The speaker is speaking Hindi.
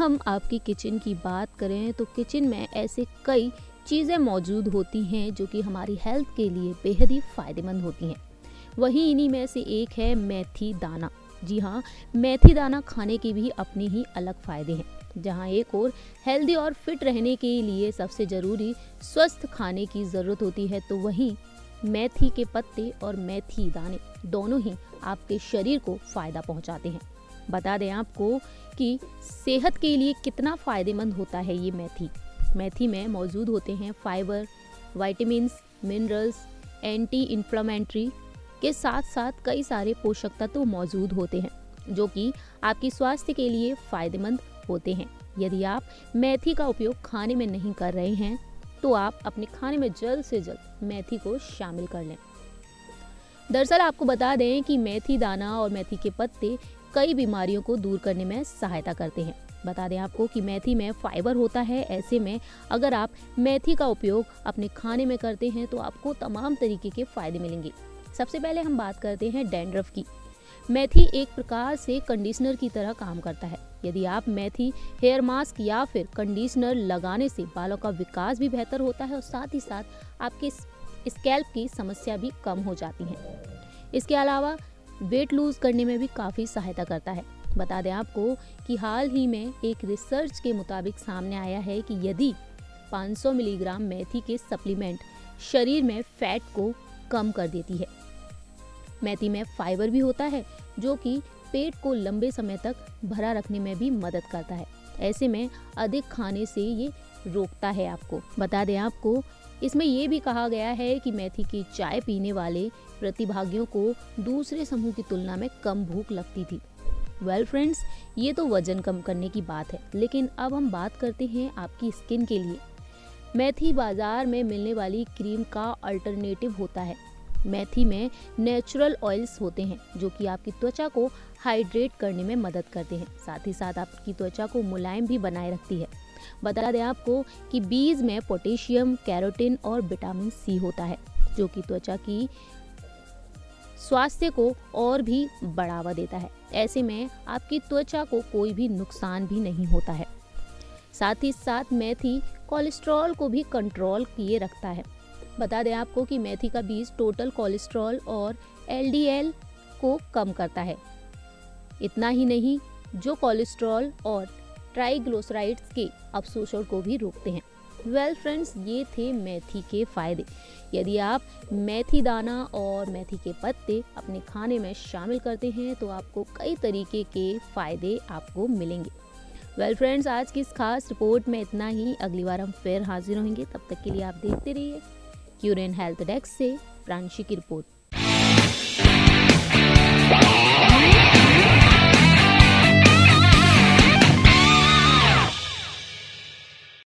हम आपकी किचन की बात करें तो किचन में ऐसे कई चीज़ें मौजूद होती हैं जो कि हमारी हेल्थ के लिए बेहद ही फ़ायदेमंद होती हैं। वहीं इन्हीं में से एक है मेथी दाना। जी हाँ, मेथी दाना खाने के भी अपने ही अलग फ़ायदे हैं। जहाँ एक और हेल्दी और फिट रहने के लिए सबसे ज़रूरी स्वस्थ खाने की ज़रूरत होती है, तो वहीं मेथी के पत्ते और मेथी दाने दोनों ही आपके शरीर को फ़ायदा पहुँचाते हैं। बता दें आपको कि सेहत के लिए कितना फ़ायदेमंद होता है ये मेथी। मेथी में मौजूद होते हैं fibre, vitamins, minerals, anti inflammatory के साथ साथ कई सारे पोषक तत्व मौजूद होते हैं जो कि आपकी स्वास्थ्य के लिए फ़ायदेमंद होते हैं। यदि आप मेथी का उपयोग खाने में नहीं कर रहे हैं तो आप अपने खाने में जल्द से जल्द मेथी को शामिल कर लें। दरअसल आपको बता दें कि मेथी दाना और मेथी के पत्ते कई बीमारियों को दूर करने में सहायता करते हैं। बता दें आपको कि मेथी में फाइबर होता है। ऐसे में अगर आप मेथी का उपयोग अपने खाने में करते हैं तो आपको तमाम तरीके के फायदे मिलेंगे। सबसे पहले हम बात करते हैं डैंड्रफ की। मेथी एक प्रकार से कंडीशनर की तरह काम करता है। यदि आप मेथी हेयर मास्क या फिर कंडीशनर लगाने से बालों का विकास भी बेहतर होता है और साथ ही साथ आपके स्कैल्प की समस्या भी कम हो जाती है। इसके अलावा वेट लूज करने में भी काफ़ी सहायता करता है। बता दें आपको कि हाल ही में एक रिसर्च के मुताबिक सामने आया है कि यदि 500 मिलीग्राम मेथी के सप्लीमेंट शरीर में फैट को कम कर देती है। मेथी में फाइबर भी होता है जो कि पेट को लंबे समय तक भरा रखने में भी मदद करता है। ऐसे में अधिक खाने से ये रोकता है आपको। बता दें आपको इसमें ये भी कहा गया है कि मेथी की चाय पीने वाले प्रतिभागियों को दूसरे समूह की तुलना में कम भूख लगती थी। वेल फ्रेंड्स, ये तो वजन कम करने की बात है, लेकिन अब हम बात करते हैं आपकी स्किन के लिए। मेथी बाजार में मिलने वाली क्रीम का अल्टरनेटिव होता है। मेथी में नेचुरल ऑयल्स होते हैं जो कि आपकी त्वचा को हाइड्रेट करने में मदद करते हैं, साथ ही साथ आपकी त्वचा को मुलायम भी बनाए रखती है। बता दें आपको कि बीज में पोटेशियम, कैरोटीन और विटामिन सी होता है जो कि त्वचा की स्वास्थ्य को और भी बढ़ावा देता है। ऐसे में आपकी त्वचा को कोई भी नुकसान भी नहीं होता है। साथ ही साथ मेथी कोलेस्ट्रॉल को भी कंट्रोल किए रखता है। बता दें आपको कि मेथी का बीज टोटल कोलेस्ट्रॉल और एलडीएल को कम करता है। इतना ही नहीं, जो कोलेस्ट्रॉल और ट्राइग्लिसराइड्स के अवशोषण को भी रोकते हैं। वेल फ्रेंड्स, ये थे मेथी के फायदे। यदि आप मेथी दाना और मेथी के पत्ते अपने खाने में शामिल करते हैं तो आपको कई तरीके के फायदे आपको मिलेंगे। वेल फ्रेंड्स, आज की इस खास रिपोर्ट में इतना ही। अगली बार हम फिर हाजिर होंगे। तब तक के लिए आप देखते रहिए क्यूरेन हेल्थ डेस्क से प्रांशी की रिपोर्ट।